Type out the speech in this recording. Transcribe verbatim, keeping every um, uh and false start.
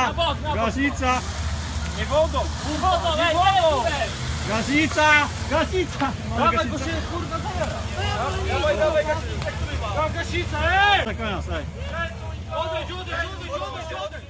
Na bok, na bok. Gaśnica! Nie wodą! Nie wodą, nie wodą! Gaśnica! Gaśnica! Dawaj, bo się kurwa zabiera! Dawaj, dawaj, gaśnica, który ma! Gaśnica, ej! Tak, ej! Odejdź, odejdź, odejdź, odejdź, odejdź!